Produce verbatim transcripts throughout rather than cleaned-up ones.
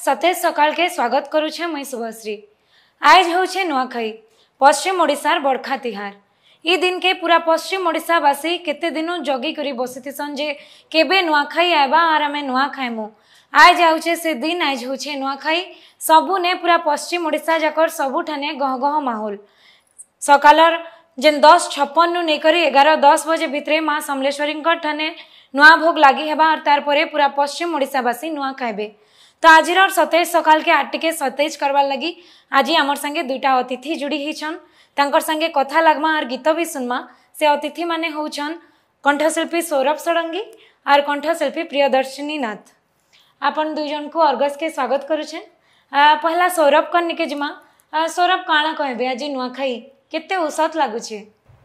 सतेज सकाल के स्वागत करुछे मुई शुभश्री। आज होछे नुआखाई, पश्चिम ओडिशार बड़खा तिहार। ई दिन के पूरा पश्चिम ओडिशावासी केते दिनों जगी करी बसिथिसन जे केबे नुआखाई आएबा और आमे नुआ खाइमु। आज आउछे से दिन, आज होछे नुआखाई। सबु ने पूरा पश्चिम ओडिशा जाकर सबुठाने गह गह माहौल। सकालर जेन दस छप्पन नु नेकरी एगार दस बजे भितरे माँ समलेश्वरी ठाने नुआ भोग लगी हेबा और तार परे पूरा पश्चिम ओडिशावासी नुआ खाइबे। तो आज सतेज सकाल के आठ टिके सतेज करवार लगी आज आमर संगे दुईटा अतिथि जुड़ी होइछन। तांकर संगे कथा लगमा और गीत भी सुनमा। से अतिथि माने होउछन कंठशिल्पी सौरभ षडंगी और कंठशिल्पी प्रियदर्शिनी नाथ। आपन दुई जन को अर्गस के स्वागत करुछे। पहला सौरभ कन्नी के जमा सौरभ काଣା कहबे आज नुआखाई केते उसात लागुछे।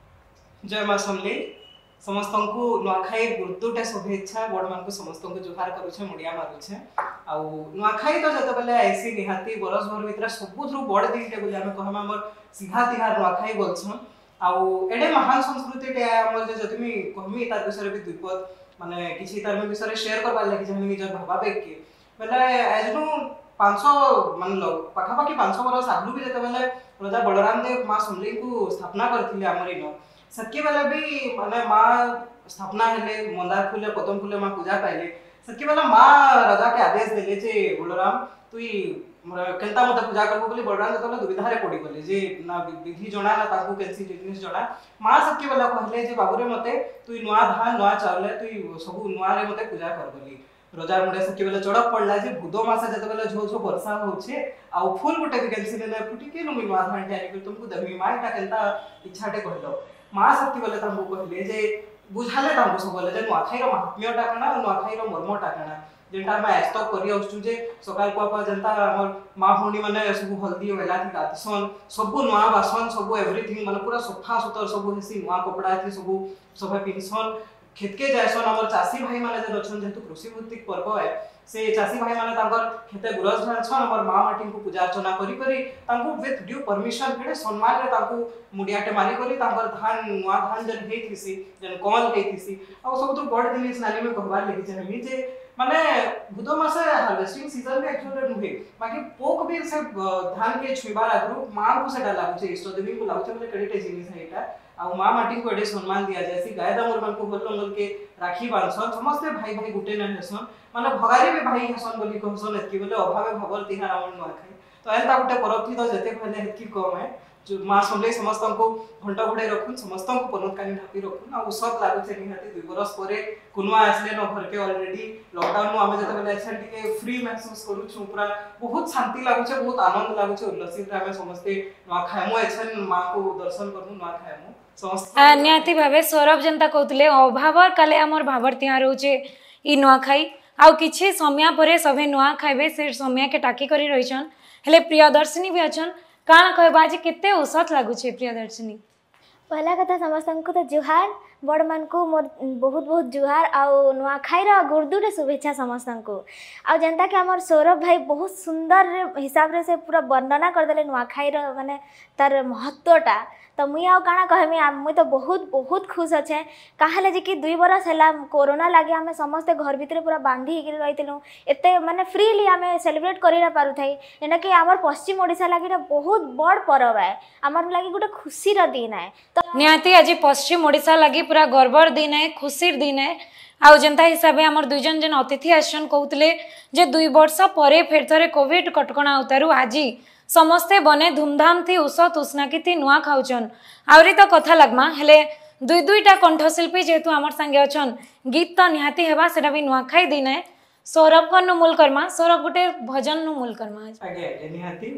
जय मां समली समस्त को नुआखाई गुरुतुटे शुभेच्छा बड़ मान को समस्त को जुहार करूछे मुडिया मारुछे। आ नुआखाई तो जते बेले ऐसी निहाती बरस भर भीतर सबुथरु बड़ दिन के बोले हम कहमा हमर सीधा तिहार नुआखाई बोलछन। आ एडे महान संस्कृति के हमर जे जतिमी कहमी तार विषय भी दुपद माने किछि तार विषय शेयर करबा लागि जे हम निजर भाबाबे के बेले एजनु पाँच सौ मान लो पाखापाखि पाँच सौ बरस आगु भी जते बेले राजा बलराम देव मां समली को स्थापना करथिले हमर इनो सके बेले भी माने मां स्थापना हेले मंदार फूले पद्म फूले मां पूजा पाइले सके बेले मां राजा के आदेश देले जे बलराम तुई केनता मते पूजा करबो बोली बलराम जतले दुविधा रे पड़ी गले जे ना विधि जणा ना ताकू केनसी जिनिस जणा मां सके बेले कहले जे बाबूरे मते तुई नुआ धान नुआ चावले तुई सब नुआ रे मते पूजा कर बोली। रोजा मुंडे सके बेले चड़क पड़ला जे भूदो मास जते बेले झो झो वर्षा होछे आ फूल गुटे भी केनसी ने फुटी के नुमी नुआ धान टाइम तुमको दमी मां एटा केनता इच्छाटे कहलो मां सके बेले तांबो कहले जे बुझाले तांबो सब बोले जे नुआखाई रो महात्म्यटा काना नुआखाई रो मर्मटा काना जेंटा हम आस्तो करी आउछु जे सकाल को आपा जनता हमर मां भौणी माने सब हल्दी वेला थी गातसन सब नुआ बासन सब एवरीथिंग माने पूरा सफा सुतर सब हेसी नुआ कपड़ा थी सब सब पिनसन खेत के जायसन हमर चासी भाई माने जे रछन जेतु कृषि भित्तिक पर्व है से चासी भाई माने तांकर खेते गुरस ढालछन हमर मां माटी को पूजा अर्चना करी करी तांको विथ ड्यू परमिशन केडे सम्मान रे तांको मुडियाटे मारी करी तांकर धान नुआ धान जन हेथिसी जन कॉल हेथिसी आ सब तो बड़ दिनिस नाली में कहबार लगी जे हमी जे माने भूदो मासे हार्वेस्टिंग सीजन में एक्चुअली नुहे बाकी पोक भी से धान के छुइबार आगु मां को से डाला छे इष्ट देवी को लाउचे मतलब केडेटे जिनिस है एटा आ मां माटी को एडे सम्मान दिया जैसी गाय दामर मन को बोलंगल के राखी बांधसन समस्त भाई भाई गुटे न हेसन माने भगारी भी भाई हेसन बोली कहसन एतकी बोले अभावे भगल तिहार हमन न खाई तो एता गुटे परब थी तो जते कहले एतकी कम है जो मां समले समस्त को घंटा घोड़े रखुन समस्त को पनत कानी ढापी रखुन आ उसत लागु छे निहाती दुई बरस परे कुनवा आसले न घर के ऑलरेडी लॉकडाउन में हमें जते बेले अच्छा टिके फ्री महसूस करू छु पूरा बहुत शांति लागु छे बहुत आनंद लागु छे उल्लासित रे हमें समस्त नुआ खाइमु एछन मां को दर्शन करमु नुआ खाइमु समस्त निहाती भाबे सौरभ जनता कहतले अभावर काले हमर भाबर तिहार होचे ई नुआखाई आउ किछि समय परे सभे नुआ खाइबे से समय के टाकी करी रहिछन हेले प्रियदर्शिनी भी अछन काण कहबा जे केते औसत लागु छे प्रियदर्शिनी। पहला कथा समस्त को तो जुहार बड़ मान को मोर बहुत बहुत जुहार आउ नुआखाई रा गुरदुरे शुभेच्छा समस्त को आ जनता के हमर सौरभ भाई बहुत सुंदर हिसाब रे से पूरा वर्णना कर देले नुआखाई रा माने तार महत्वटा तो मुई आउ काना कहमी मुई तो बहुत बहुत खुश अच्छे कहे जे कि दुई बरस है कोरोना लगे आम समस्ते घर भितर पूरा बांधी रही एते माने फ्रीली आम सेलिब्रेट कर पारू थाई एना कि आमर पश्चिम ओडिशा लगे बहुत बड़ पर्व है आमर लगे गोटे खुशीर दिन है तो निहाती आज पश्चिम ओडिशा लगी पूरा गर्वर दिन है खुशीर दिन है आउ जनता हिसाब से आमर दुई जन जन अतिथि आसन कहते जे दुई वर्ष पर फेर थे कोविड कटकणा उतारू आज समस्ते बने धूमधाम थी उसत उष्णाकी थी नुआ खाऊन आहरी तो कथा लगमा हेले दुई दुईटा कंठशिल्पी जेहेतु आमर संगे अछन गीत तो निहाती हेबा सेटा भी नुआखाई दिन है सौरभ को मूल करमा सौरभ गोटे भजन नु मूल करमा आगे निहाती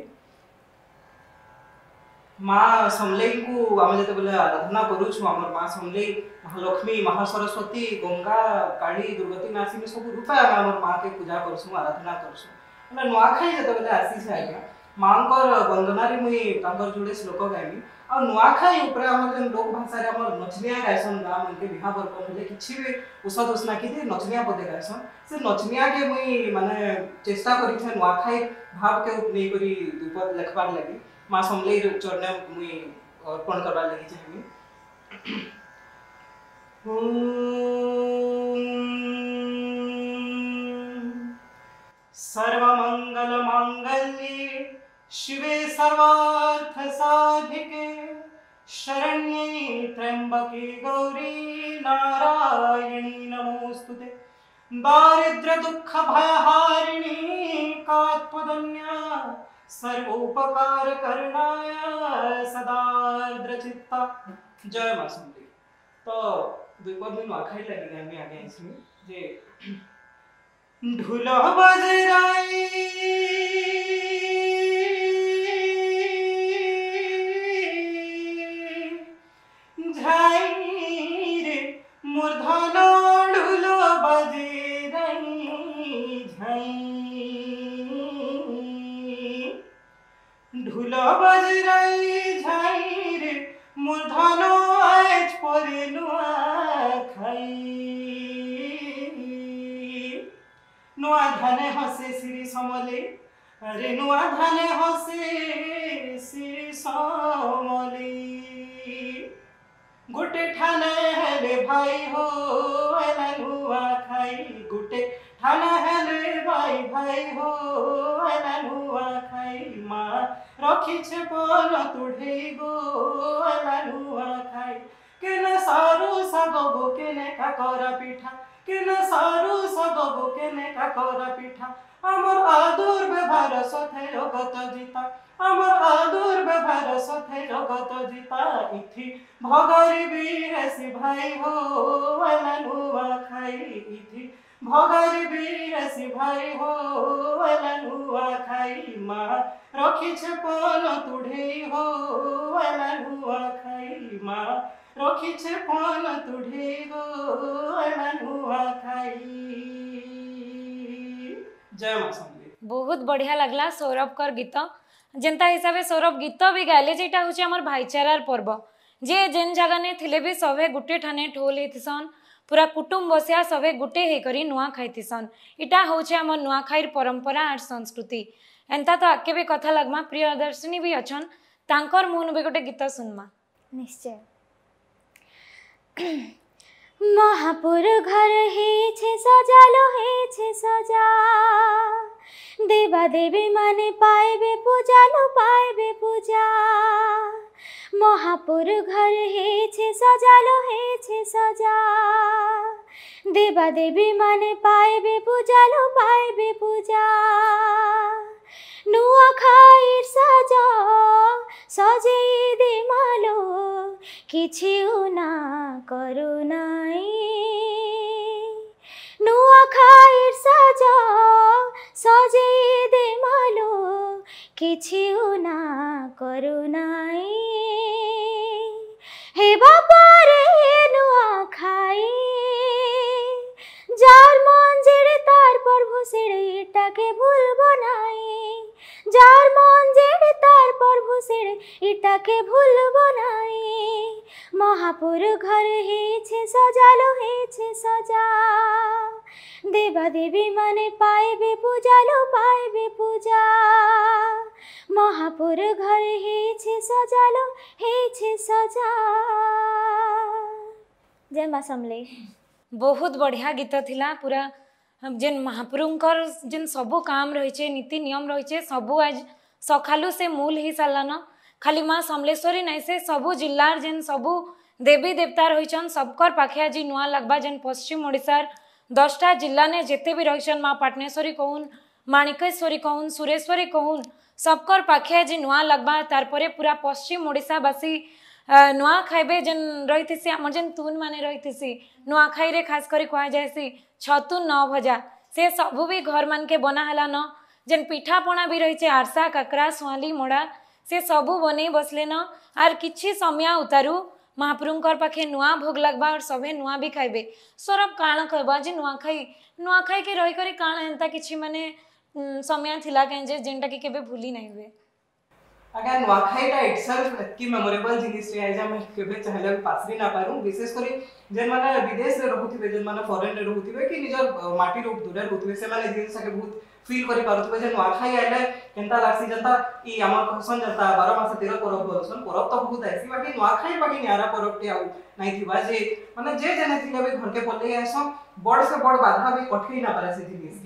मां समलेई को आम जते बोले आराधना करू छु हमर मां समलेई महालक्ष्मी महासरस्वती गंगा काली दुर्गति नासिनी सब रूपा हमर मां के पूजा करसु आराधना करसु ना नुआखाई जते बोले आसी छै आज्ञा मांकर वंदना रे मुई तांकर जोड़े श्लोक गाइमी आ नुआखाई ऊपर हमर जन लोक भाषा रे हमर नचनिया गायसन गाम के बिहा बरपन होले किछि भी उसद उसना कि नचनिया पदे गायसन से नचनिया के मुई माने चेष्टा करि छै नुआखाई भाव के उपने करी दुपद लिखबार लागि मां समलेई चरणे मुई अर्पण करबार लागि चाहमी। ओम सर्वमंगल मांगल्ये शिवे सर्वार्थ साधिके शरण्ये त्र्यंबके गौरी नारायणी नमोस्तुते। दारिद्र्य दुख भयहारिणी कात्वदन्या सर्वोपकार करणाय सदार्द्रचित्ता। जय मां समलेई। तो दुईपद दिन नुआखाई लगी आम आगे आसमी जे ढोल बजराई झाई रे मूर्धन ढोल बजराई झाई ढोल बजराई झाई रे मूर्धन आज परे नुआखाई नुआ धाने हसे श्री समलेई अरे नुआ धाने हसे श्री समलेई गुटे ठाने हेले भाई हो एला नुआ खाई गुटे ठाने हेले भाई भाई हो एला नुआ खाई माँ रखी छे पन तुढ़े गो एला नुआ खाई केने सारू सागो केने काकरा पिठा केने सारू सागो केने काकरा पिठा आमर आदर व्यवहार सथे जगत जीता आमर आदर व्यवहार सथे जगत जीता इथि भगरी बीरसी भाई हो एला नुआ खाई इथि भगरी बीरसी भाई हो एला नुआ खाई माँ रखी छे पन तुढ़े हो एला नुआ खाई माँ रखी छे पन तुढ़े हो एला नुआ खाई। जय मां समलेई। बहुत बढ़िया लगला सौरभ कर गीत जेनता हिसाब से सौरभ गीत भी गाइले जेटा होचे हमर भाईचारार पर्व जे जेन जगह ने थिले भी सभे गुटे ठाने ठोल हेतिसन पूरा कुटुंब बसिया सभे गुटे हे करी नुआ खाइतिसन इटा होचे हमर नुआ खाइर परंपरा और संस्कृति एंता तो आके भी कथा लगमा प्रियदर्शिनी भी अछन तांकर मुन भी गोटे गीत सुनमा निश्चय। महापुर घर हे छे सजालो हे छे सजा देवा देवी माने पाएबे पूजालो पाएबे पूजा महापुर घर हे छे सजालो हे छे सजा देवा देवी माने पाएबे पूजालो पाएबे पूजा नुआ खाइर साजा सजेई दे मालो किछिउ ना करू नाई नुआ खाइर साजा सजेई दे मालो किछिउ ना करू नाई हे बापा रे नुआ खाई जार मन जेड़े तार प्रभु सेड़े इटाके भूलबो नाई जार मन जेड़े तार प्रभु सेड़े इटाके भूलबो नाई महापुर घर हे छे सजालो हे छे सजा देवा देवी माने पाएबे पूजालो पाएबे पूजा महापुर घर हे छे सजालो हे छे सजा। जय मां समलेई। बहुत बढ़िया गीत थिला पूरा जेन महाप्रभुंकर जेन सबू काम रही नीति नियम रही सबू आज सखालू से मूल ही सारान खाली माँ समलेश्वरी नहीं से सबू जिलार जेन सबू देवी देवता रही सबकर पाखे आज नुआ लगवा जेन पश्चिम ओडिशार दसटा जिला ने जेते भी रही माँ पाटनेश्वरी कहून माणिकेश्वरी कहून सुरेश्वरी कहून सबकर पाखे आज नुआ लगवा तारपरे पूरा पश्चिम ओडिशावासी नुआ खाइबे जेन रही आम जेन तुन माने रही नुआ खाई रे खास करी कह जाए छतुन न भजा से सबू भी घर मान के बना हला न जेन पिठा पना भी रही आरसा काकरा सुआली मोड़ा से सबू बने बसले न आर किछि समय उतारू महाप्रभुंकर पाखे नुआ भोग लगवा और सभे नुआ भी खाइबे सौरभ काण कहबा जे नुआ खाई नुआ खाई के रही करी काण एंता किछि माने समय थिला के जे जेनटा के केबे भूली नहीं हुए अगर नुआखाईटा इटसेल्फ एतकी मेमोरेबल जिनिस रे आइजा मैं केबे चाहले पासरी ना पारू विशेष करी जेन माने विदेश रे रहउथिबे जेन माने फॉरेन रे रहउथिबे कि निजर माटी रो दूर रहउथिबे से माने जिनिस के बहुत फील करि पारुथिबे जे नुआखाई आइले केनता लागसी जनता ई हमर कहसन जनता बारह मास तेरह परब बोलसन परब तो बहुत आइसी बाकी नुआखाई बाकी न्यारा परबटी आउ नाही थिबा जे माने जे जने थिले बे घर के पल्ले आसो बड़ से बड़ बाधा भी कठिन ना पारे से जिनिस के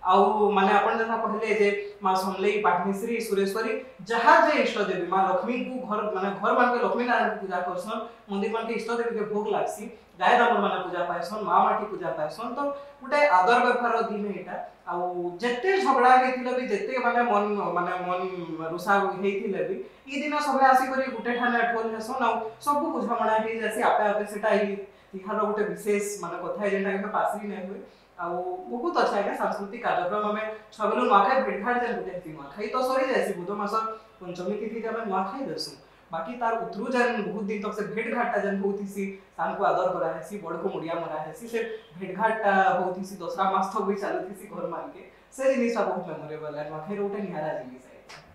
आउ माने आपण जहा कहले जे मां समलेई पाटनीश्री सुरेश्वरी जहा जे इष्ट देवी मां लक्ष्मी को घर माने घर मान के लक्ष्मी नारायण को पूजा करसन मंदिर मान के इष्ट देवी के भोग लागसी गाय दामर माने पूजा पाइसन मां माटी पूजा पाइसन तो गुटे आदर व्यवहार दिन एटा आउ जत्ते झगड़ा हेथिले भी जत्ते माने मन माने मन रुसा हेथिले भी ई दिन सबे आसी करी गुटे ठाने ठोल हेसन आउ सब बुझामणा हे जैसे आपे आपे सेटा ई तिहार गुटे विशेष माने कथा जेंटा के पासरी नै होय आउ बहुत अच्छा है सांस्कृतिक कार्यक्रम में छबेलु नुआखाई भेटघाट जे गुटे थी नुआखाई तो सरी जायसी बुध मास पंचमी तिथि जे हम नुआखाई दसु बाकी तार उतरु जन बहुत दिन तक से भेटघाट जन होतीसी सान को आदर करा हेसी बड़ को मुड़िया मरा हेसी से भेटघाट होतीसी दूसरा मास तक भी चालुतीसी घर मान के से जिनिस बहुत मेमोरेबल है नुआखाई रोटे निहारा जिनिस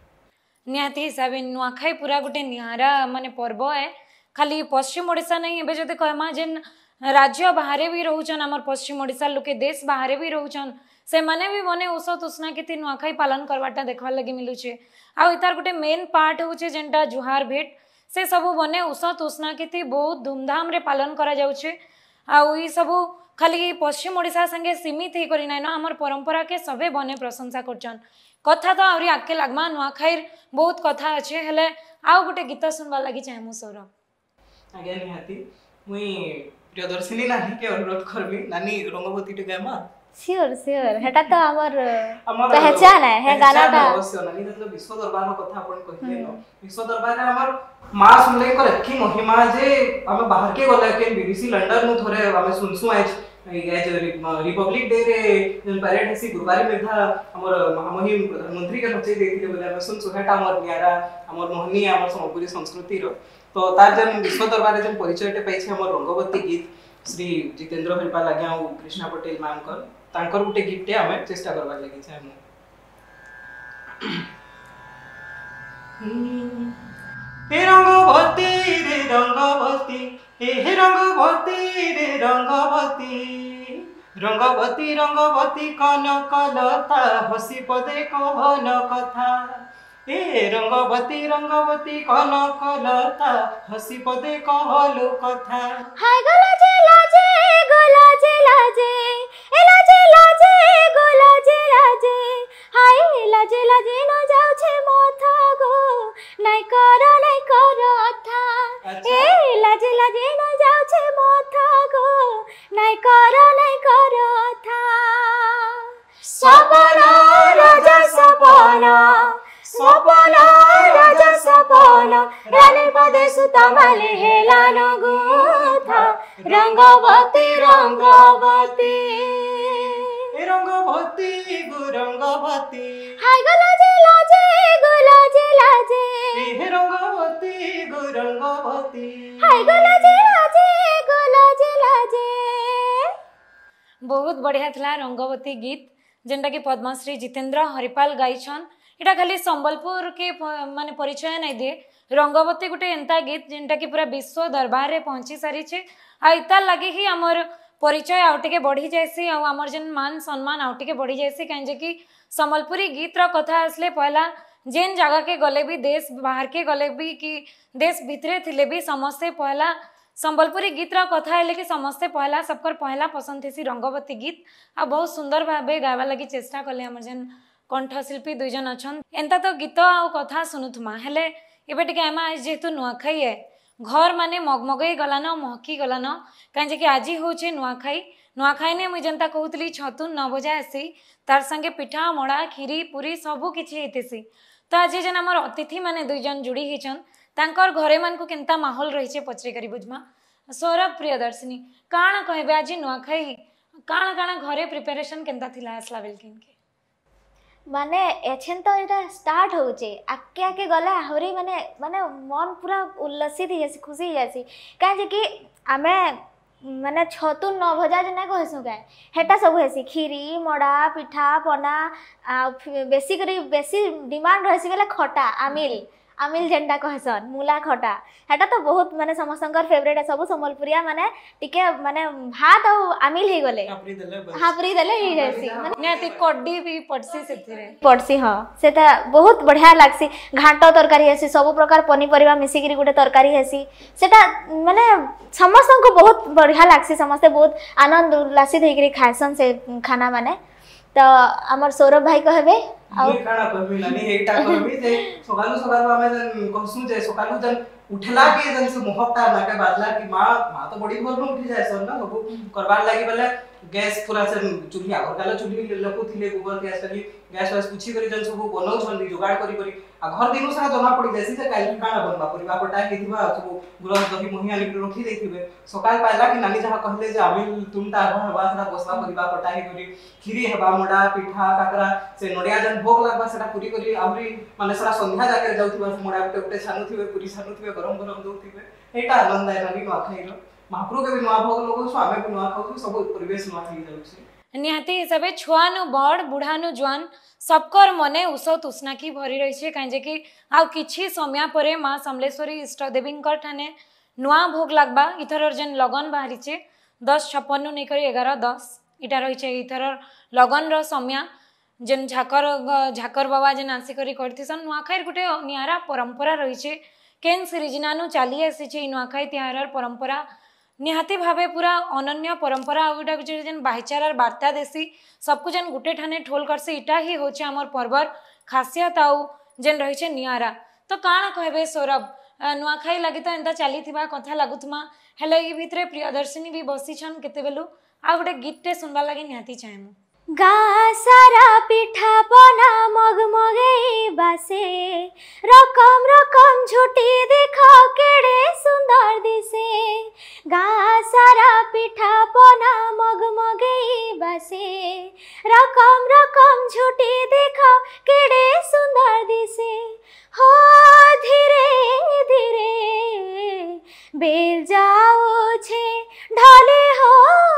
है निहाती हिसाब नुआखाई पूरा गुटे निहारा माने पर्व है खाली पश्चिम ओडिशा नहीं एबे जदि कहमा जेन राज्य बाहर भी रोचन आमर पश्चिम ओडिशा लोके देश बाहर भी रोचन से माने भी मने ओसो तुसना के नुआखाई पालन करवाटा देखवा लगी मिलुचे आ इतार गोटे मेन पार्ट होचे जेंटा जुहार भेट से सबू बने ओसो तुसना के बहुत धूमधाम रे पालन करा जाउचे आ ई सबू खाली पश्चिम ओडिशा संगे सीमित ही करी नाइन आमर परंपरा के सबे बने प्रशंसा करचन कथा तो आउरी आके लागमा नुआखाईर बहुत कथा अच्छे हेले आउ गोटे गीत सुनवा लगी चाहे मु सौरभ आगे निहाती मुई प्रियदर्शिनी नानी के अनुरोध करबी नानी रंगवती टे गामा श्योर श्योर हेटा तो हमर पहचान है हे गानाटा अवश्य नानी मतलब विश्व दरबार रो कथा अपन कहिले न विश्व दरबार रे हमर मां सुनले कर एकी महिमा जे हम बाहर के गले के बीबीसी लंडन नु थोरे हम सुनसु आज ये जे रिपब्लिक डे रे जन परेड हेसी गुरुवारी मेधा हमर महामहिम प्रधानमंत्री के नचे देथिले बोले हम सुनसु हेटा हमर न्यारा हमर मोहनी हमर सम्पूर्ण संस्कृति रो तो तार जन विश्व दरबार जन परिचय टे पाइछे हमर रंगवती गीत श्री जितेंद्र हरिपाल आज्ञा और कृष्णा पटेल मैम कर तांकर गुटे गीत टे हमें चेष्टा करबा लागि छै हम हे रंगवती रे रंगवती हे रंगवती रे रंगवती रंगवती रंगवती कनक लता हसी पदे कहन कथा ए रंगवती रंगवती कनक लता हसी पदे कहलु कथा हाय गलाजे लाजे गलाजे लाजे ए लाजे लाजे गलाजे लाजे हाय लाजे लाजे न जाउ छे माथा गो नाइ कर नाइ कर था ए लाजे लाजे न जाउ छे माथा गो नाइ कर नाइ कर था सपना राजा सपना सपना राजा सपना रानी पदे सुतमाले हेला नगुथा रंगवती रंगवती रंगवती गु रंगवती हाय गलाजे लाजे गलाजे लाजे हे रंगवती गु रंगवती हाय गलाजे लाजे गलाजे लाजे बहुत बढ़िया थला रंगवती गीत जेंटा कि पद्मश्री जितेंद्र हरिपाल गाइछन इटा खाली संबलपुर के माने परिचय नहीं दिए रंगवती गोटे एंता गीत जेंटा कि पूरा विश्व दरबार रे पहुंची सारी छे आ इता लगे ही हमर परिचय आउ टिके बढ़ी जायसी आ हमर जन मान सम्मान आउ टिके बढ़ी जायसी काहे कि संबलपुरी गीत रो कथा असले पहला जेन जगह के गले भी देश बाहर के गले भी कि देश भितरे थिले भी समस्ते पहला संबलपुरी गीत रो कथा है कि समस्ते पहला सबकर पहला पसंद थी रंगवती गीत आ बहुत सुंदर भाबे गावा लगी चेष्टा कले हमर जन कंठशिल्पी दुई जन अच्छा एंता तो गीत आ कथा शुणुमा हेले एबे टिके आम आज जेहेतु नुआखाई है घर माने मगमगई गलान महकी गलान कहीं कि आज हूँ नुआखाई नुआखाई ने मुझे जनता कहूली छतु न बजा आसी तार संगे पिठा मड़ा खीरी पूरी सबू किसी होती तो आज जेन आम अतिथि माने दुई जन जोड़ी होचन तांकर घरे मान को केनता माहौल रही पचरे करी बुझमा सौरभ प्रियदर्शिनी काण कहबे आज नुआखाई काण काण घरे प्रिपेरेशन केनता थिला आसला बेलकिन के माने एछन तो एटा स्टार्ट होचे आके आके गला आहरी माने माने मन पूरा उल्लसित ही खुशी ही जासी काहे कि आमे माने छतु न भजा जे ना कहसु का हेटा सब हेसी खीरी मड़ा पिठा पना आ बेसी करी बेसी डिमांड रहसी बेला खटा आमिल आमिल जेंटा कहसन मूला खटा हेटा तो बहुत माने समस्तंकर फेवरेट है सब संबलपुरिया माने टिके माने भात और आमिल ही गले हापरी देले ही जैसी माने नेति कड्डी भी पड़सी सेथिरे पड़सी हां सेटा बहुत बढ़िया लागसी घांट तरकारी हेसी सब प्रकार पनीपरिया मिसी करी गुटे तरकारी हेसी सेटा माने समस्त को बहुत बढ़िया लागसी समस्त बहुत आनंद उल्लासित हेकरी खायसन से खाना माने तो आमर सौरभ भाई कहबे मुई काना कहबी नानी एटा कहबी जे सकालु सकालु आमे जन कहसु जे सकालु जन उठला के जन से मोहब्बता नाके बादला कि मां मां तो बड़ी भोर में उठी जाय सन ना सब करबार लागि बेले गैस पूरा से चूल्हा और गाला चूल्ही लको थिले गोबर गैस करी गैस वास पूछी करी जन सब बनाउ छन जुगाड़ करी करी आ घर दिनो सारा जमा पड़ी जासी जे काल काना बनबा परिबा पटा हेथिबा सब गुरस दही मोहिया लिख रखी देथिबे सकाल पाइला कि नानी जहा कहले जे आमिल तुमटा हवा सारा बसवा परिबा पटा हे करी खीरी हवा मोडा पिठा काकरा से नडिया जन भोग लागबा सेटा पूरी करी आउरी माने सारा संध्या जाके जाउथिबा मोडा गुटे गुटे छानुथिबे पूरी छानुथिबे गरम गरम दउथिबे एटा आनंद है नानी नखाइरो महाप्रभु के भी नुआ भोग लोग स्वामी भी नुआ खाऊ सब परिवेश नुआ थी जाउछि निहाती हिसाबे छुआनु बड़ बुढ़ानु जवान सबकर मने उसत उष्णा की भरी रही है कहीं कि आउ किछि समय परे माँ समलेश्वरी इष्ट देवी ठाने नुआ भोग लगवा इथर जेन लगन बाहरी छे दस छप्पन नहीं कर एगार दस इटा रही इथर लगन समय जेन झाकर झाकर बाबा जेन आसिक करथिसन नुआखाई गोटे नियारा परंपरा रही है केन सिरिजिनानु चली आसी नुआखाई तिहार परंपरा निहाती भावे पूरा अनन्य परंपरा आउटा जेन भाईचारार वार्ता देसी सबको जेन गुटे ठाने ठोल करसी इटा ही होचे हमर पर्वर खासियत आउ जेन रही नियारा तो काण कहबे सौरभ नुआखाई लगी तो एंता चली कथा लगुथमा हेले ई भितरे प्रियदर्शिनी भी बसी छन केते बेलु आ गोटे गीतटे सुनबा लागि निहाती चाहेमु गा सारा पिठा पना मगमगई बासे रकम रकम झूठी देखो केड़े सुंदर दिसे गा सारा पिठा पना मगमगई बासे रकम रकम झूठी देखो केड़े सुंदर दिसे हो धीरे धीरे बेल जाओ छे ढाले हो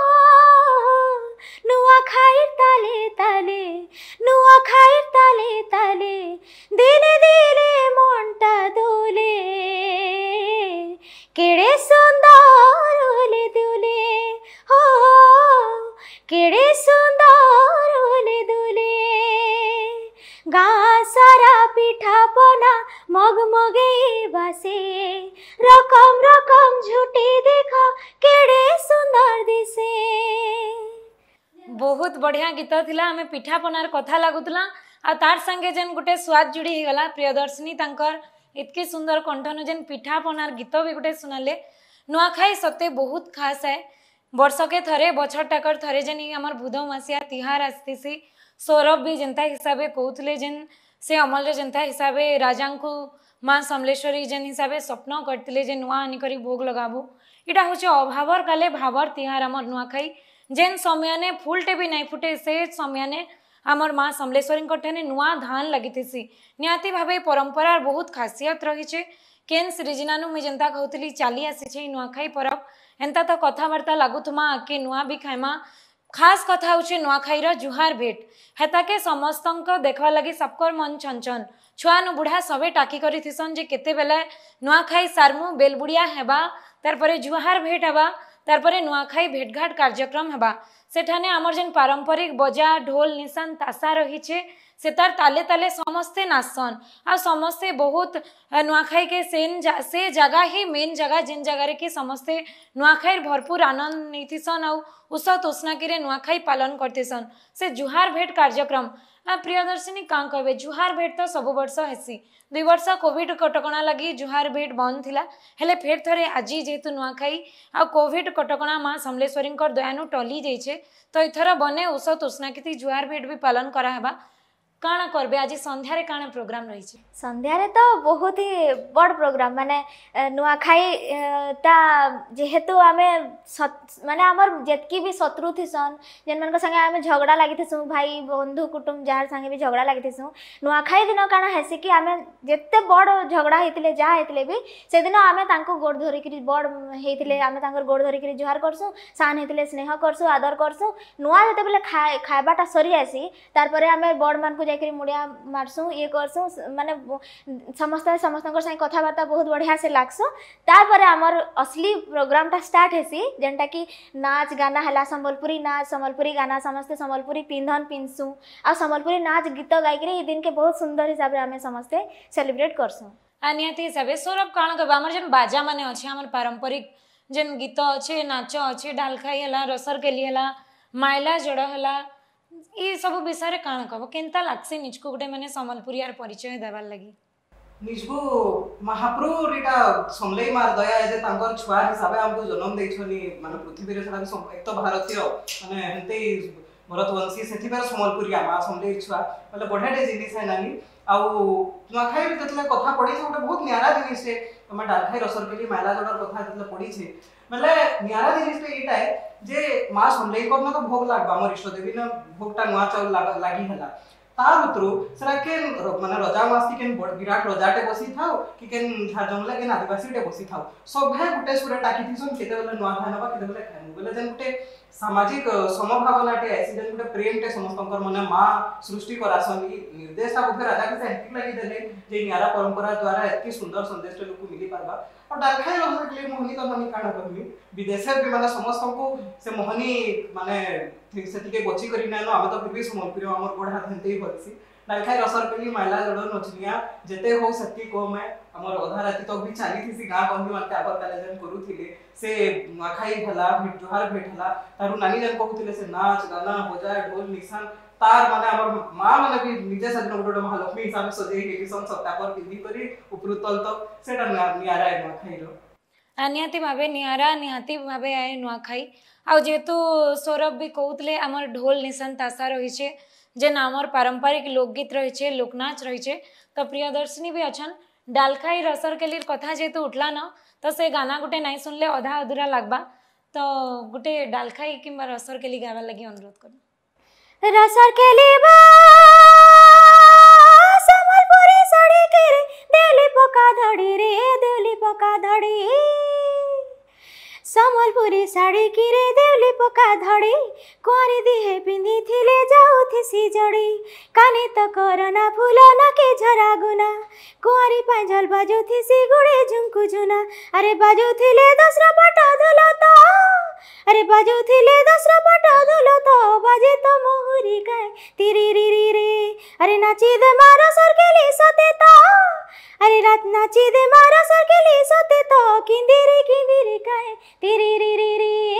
नुआखाई ताले ताले नुआखाई ताले ताले दिने दिने मोंटा दोले केड़े सुंदर ओले दोले हो केड़े सुंदर ओले दोले गा सारा पिठा पना मगमगे बासे रकम रकम झूठी देखा केड़े सुंदर दिसे बहुत बढ़िया गीत थिला हमें पिठा पनार कथा लागुतला आ तार संगे जेन गुटे स्वाद जुड़ी ही गला प्रियदर्शिनी तांकर इतके सुंदर कंठन जेन पिठा पनार गीत भी गुटे सुनाले नुआखाई सते बहुत खास है वर्षके थरे बछर टाकर थरे जेन हमर बुधो मासिया तिहार आस्तिसी सौरभ भी जनता हिसाबे कहउतले जेन से अमल जनता हिसाबे राजांकु माँ समलेश्वरी जेन हिसाबे स्वप्न करतिले जे नुआ आनी करी भोग लगाबू इटा होचे अभावर काले भावर तिहार हमर नुआखाई जेन समय ने फुलटे भी नहीं फुटे से समय ने आमर माँ समलेश्वरी ठाने नुआ धान लगी निहाती भावे परंपरार बहुत खासियत रही है केन सृजनानु मुझे जेनता कहती चली आसी नुआखाई परब एंता तो कथबार्ता लगुथमा के नुआ भी खाइमा खास कथा हूँ नुआखाईर जुहार भेट हेताके समस्त देखवा लगी सबकर मन छनछन छुआ नु बुढ़ा सबे टाकी करी थिसन जे केते बेले नुआखाई सारमु बेलबुड़िया हेबा तारपरे जुहार भेट हेबा तारपरे नुआखाई भेटघाट कार्यक्रम हेबा सेठाने आमर जेन पारंपरिक बजा ढोल निशान तासा रही छे से तार ताले ताले समस्ते नाचसन आ समस्ते बहुत नुआखाई के सेन जा, से जगह ही मेन जगह जेन जगह कि समस्ते नुआखाई भरपूर आनंद नैथिसन आ उसत उष्णाकी नुआखाई पालन करतेसन से जुहार भेट कार्यक्रम आ प्रियदर्शिनी कां कहबे जुहार भेट तो सब वर्ष हेसी दुई वर्ष कोविड कटकणा लगी जुहार भेट बंद थिला हेले फेर थरे आज जेहेतु नुआखाई आ कोविड कटकणा माँ समलेश्वरी दयानु टली जाइछे तो इथर बने उसत उष्णाकी जुहार भेट भी पालन कराहेबा काना करबे आज संध्या रे काना प्रोग्राम रही छे संध्या रे तो बहुत ही बड़ प्रोग्राम माने नुआखाई ता जेहेतु आमे माने हमर जेतकी भी शत्रु थिसन जेन मन संगे आमे झगड़ा लागि थिसु भाई बंधु कुटुंब जार संगे भी झगड़ा लागि थिसु नुआखाई दिन काना हेसी कि आमे जेते बड़ झगड़ा हेतिले जा हेतिले भी से दिन आमे तांको गोड़ धरि कि बड़ हेतिले आमे तांकर गोड़ धरि कि जुहार करसु सान हेतिले स्नेह करसु आदर करसु नुआ जते बेले खाय खायबाटा सरी आसी तार परे आमे बड़ मान को जाकरी मुड़िया मारसु ये करसु माने समस्त समस्त संगे कथबार्ता बहुत बढ़िया से लागसु तार परे हमर असली प्रोग्राम टा स्टार्ट हेसी जेनटा कि नाच गाना हला संबलपुरी नाच संबलपुरी गाना समस्ते संबलपुरी पिंधन पिंसु आ संबलपुरी नाच गीत गायकरी ई दिन के बहुत सुंदर हिसाब रे हमें समस्ते सेलिब्रेट करसु आ नियति हिसाबे सौरभ काण कहबा हमर जेन बाजा माने अछि हमर पारंपरिक जेन गीत अछि नाच अछि डालखाई हला रसर के लिए हला माइला जड़ हला ये सब विषय काण कहब केनता लागसी निजको गोटे माने संबलपुरियार परिचय देवार लगी निजको महाप्रभु इटा समलेई मार दया है जे तांकर छुआ हिसाब हमको जन्म देछनी माने पृथ्वी रे सदा एक तो भारतीय माने हंते भरतवंशी सेथि पर समलपुरिया मां समलेई छुआ मतलब बढ़ाटे जिनिस है नानी आउ नुआखाई भी जतले कथा पड़ी छे गोटे बहुत न्यारा जिनिस है तमे डालखाई रसर के लिए माला जडर कथा जतले पड़ी छे मतलब न्यारा जिनिस पे इटा है जे मां समलेई को तो भोग लागबा मोर इष्ट देवी न भोगटा नुआ चाउल लागी हला तार उतरो सरा के माने रजा मासी केन विराट रजाटे बसी थाओ कि केन जंगला केन आदिवासीटे बसी थाओ सब है गुटे सुरे टाकी थिसन केते बेले नुआ खानबा केते बेले खानु बेले जन गुटे सामाजिक समभावनाटे ऐसी जन गुटे प्रेमटे समस्तंकर माने मां सृष्टि करासन ई निर्देशा को राजा के सेंटिक लागि देले जे न्यारा परंपरा द्वारा एतकी सुंदर संदेश लोक मिली पारबा और डालखाई रसर के लिए मोहनी तो ननी काना कहमी विदेशे भी माने समस्तंको से मोहनी माने सेतिके बची करी ना आमे तो फिर भी समलपुरी हमर गोड़ हाथ हंते ही भरसी डालखाई रसर के लिए माइला जडर नचनिया जेते हो सती को मैं हमर आधा राति तक भी चाली थी गां बंधु मानते आबर कलेजन करूथिले से नुआखाई भला भेट जोहार भेट हला तारु नानी जन कहूथिले से नाच गाना बजा ढोल निशान तार माने हमर मां माने भी निजे सजन गोडो महालक्ष्मी हिसाब से सजे के किसन सत्ता पर पिंदी करी उपरुतल तो सेटा नियारा है नुआखाई रो निहाती भावे नियारा निहाती भावे आए नुआखाई आ जेहेतु सौरभ भी कहते आमर ढोल निशान तासा रही जेन आमर पारंपरिक लोकगीत रही लोकनाच रही तो प्रियदर्शिनी भी अच्छन डालखाई रसर के लिए कथा जेहेतु उठला न तो से गाना गुटे नहीं सुनले अधा अधूरा लगबा तो गुटे डालखाई किंबा रसर के लिए गावा लगी अनुरोध कर रसर के लिए संबलपुरी साड़ी के रे देली पका धड़ी रे देली पका धड़ी संबलपुरी साड़ी की रे देवली पका धड़ी कुआरी दिहे पिंधी थिले जाऊ थिसी जड़ी काने तो करना फूलो न के झरा गुना कुआरी पांजल बाजू थिसी गुड़े झुमकु झुना अरे बाजू थिले दसरा पटा धलो तो अरे बाजू थिले दसरा पटा धलो तो बाजे तो मोहरी गाय तिरी री री रे अरे नाची दे मारा सर के लिए सते तो अरे रात नाची दे मारा सर के लिए सते तो किंदिरी किंदिरी गाय तिरी री री रे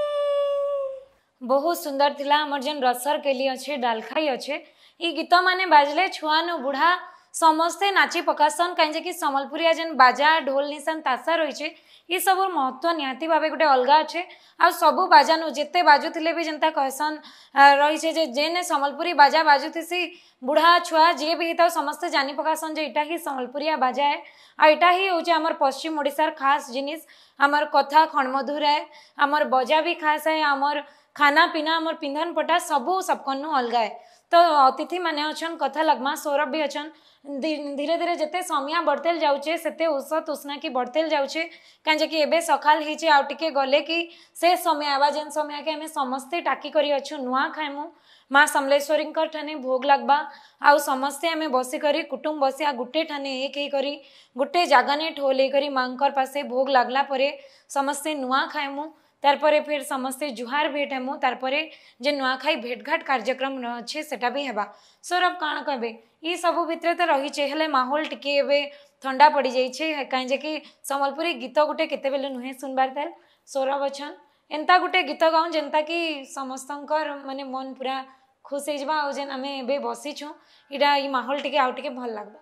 बहुत सुंदर थिला हमर जन रसर के लिए अच्छे डालखाई अच्छे ई गीत माने बाजले छुआ नु बुढ़ा समस्ते नाची पकासन कहीं कि संबलपुरिया जेन बाजा ढोल निशान तासा रही ये सब महत्व निहाती भावे गोटे अलगा अच्छे आ सबू बाजा नु जिते बाजुले भी जनता कहसन रही जे जेने संबलपुरी बाजा बाजुथी बुढ़ा छुआ जी भी होता समस्ते जानी पकासन जे इटा ही संबलपुरिया बाजा है आ इटा ही हूँ आमर पश्चिम ओडिशार खास जिनिस आमर कथा खणमधुर है आमर बजा भी खास है आमर खाना पीना आमर पिंधन पटा सबू सबकनु अलगा है तो अतिथि माने अच्छन कथा लगमा सौरभ भी अच्छन धीरे धीरे जिते समय बढ़तेल जाऊे से औषध उष्णा की बढ़तेल जाऊे कहीं कि एबे सकाल होचे आउ टिके गले कि से समय आवा जेन समय के हमें समस्ते टाकी करी अच्छु नुआ खाइमु माँ समलेश्वरी ठाने भोग लगवा आउ समस्ते आम बसिक कुटुंब बसिया गुटे ठाने एक ही करी गुटे जगाने ठोल करी माँ पासे भोग लगला परे समस्ते नुआ खाइमु तारपरे फिर समस्ते जुहार भेट हेमु तारपरे जे नुआखाई भेटघाट कार्यक्रम अच्छे सेटा भी हेबा सौरभ काण कहबे ई सब भितर तो रही हेले माहौल टिके एबे ठंडा पड़ जाइए कहीं कि संबलपुरी गीत गुटे केते बेले नुहे सुनबार ताल सौरभ अच्छन एंता गुटे गीत गाऊँ जेनता कि समस्तंकर माने मन पूरा खुश हो जावा जेन आम ए बसीछू इटा ई माहौल टिके आउ टिके भल लगबा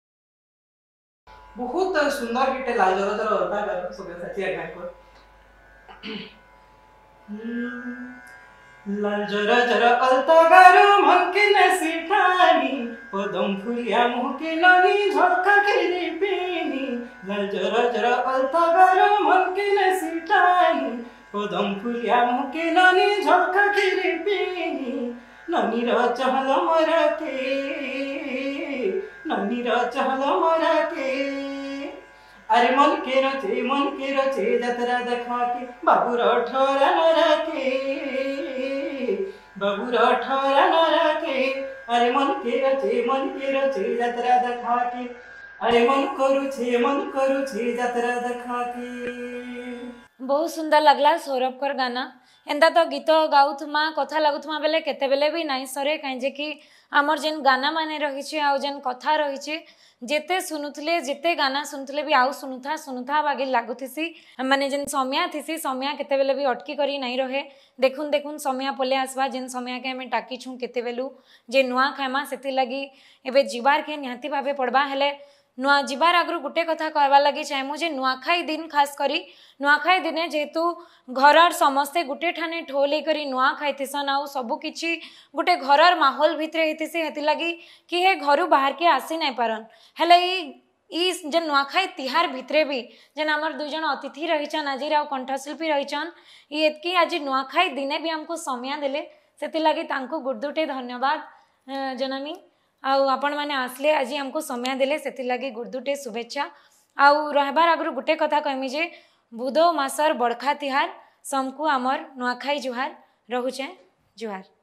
बहुत सुंदर गीते लाल जरा जरा अलता कर सोगे सचिया गाय को लाल जरा जरा अलता गारो मन के नसी ठानी पदम फुलिया मुह के लानी झलका के रे पेनी लाल जरा जरा अलता गारो मन के नसी ठानी पदम फुलिया मुह के लानी झलका के रे पेनी ननी र चहल मरा के ननी र चहल मरा के अरे मन के रचे मन के रचे जतरा देखा के बाबूर ठोरा नरा के बाबूर ठोरा नरा के अरे मन के रचे मन के रचे जतरा देखा के अरे मन करू छे मन करू छे जतरा देखा के बहुत सुंदर लगला सौरभ कर गाना एंता तो गीत गाउथमा कथा लागुथमा बेले केते बेले भी नाई सरे कहीं जे कि आमर जेन गाना माने रही आउ जेन कथा रही जेते सुनुथले जेते गाना सुनुथले भी आउ सुनुथा सुनुथा बागे लागुथिसी माने जेन समय थिसी समय केते बेले भी अटकी करी नहीं रहे देखुन देखुन समय पले आसबा जेन समय के हमें टाकी छू केते बेलू जे नुआ खाइमा सेति लगी एबे जीवार के निहाती भावे पड़बा हेले नुआ जीवार आगु गुटे कथा कहवा लगी चाहेमु जे नुआखाई दिन खास करी नुआखाई दिने जेहेतु घरर समस्ते गुटे ठाने ठोले करी नुआ खाइथिसन आउ सबु किछि गुटे घरर माहौल भितरे हितिसी हेति लगी कि हे घरु बाहर के आसी नहीं पारन हेले ई ई जे नुआखाई तिहार भितरे भी जेन हमर दुई जन अतिथि रहिछन आज आउ कंठशिल्पी रहिछन ई एतकी आज नुआखाई दिने भी हमको समय देले सेति लगी तांको गुर्दुटे धन्यवाद जनामी आउ आपण माने आसले आज हमको समय देले सेति लगी गुर्दुटे शुभेच्छा आउ रहबार आगु गुटे कथा कहमी जे बुधो मासर बड़खा तिहार समकु आमर नुआखाई जुहार रहुचे जुहार।